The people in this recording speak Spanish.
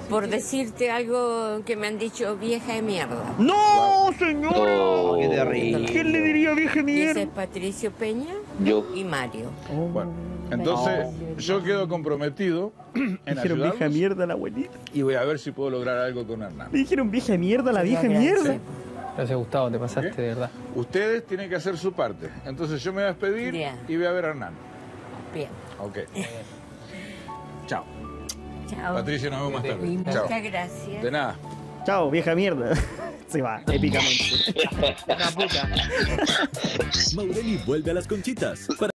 por decirte algo que me han dicho vieja de mierda. ¡No, señora! Oh, Qué terrible. ¿Quién le diría vieja Y ese mierda? es Patricio Peña Yo. y Mario. Bueno, entonces yo quedo comprometido en Dijeron vieja ayudarlos mierda a la abuelita. y voy a ver si puedo lograr algo con Hernán. Le dijeron vieja mierda a la vieja Gracias. mierda. Gracias, Gustavo, te pasaste ¿Ok? de verdad. Ustedes tienen que hacer su parte. Entonces yo me voy a despedir Bien. y voy a ver a Hernán. Bien. Ok. Chao. Chao. Patricia, nos vemos más tarde. Chao. Muchas gracias. De nada. Chao, vieja mierda. Se va, épicamente. Una puta. Maureli vuelve a las conchitas.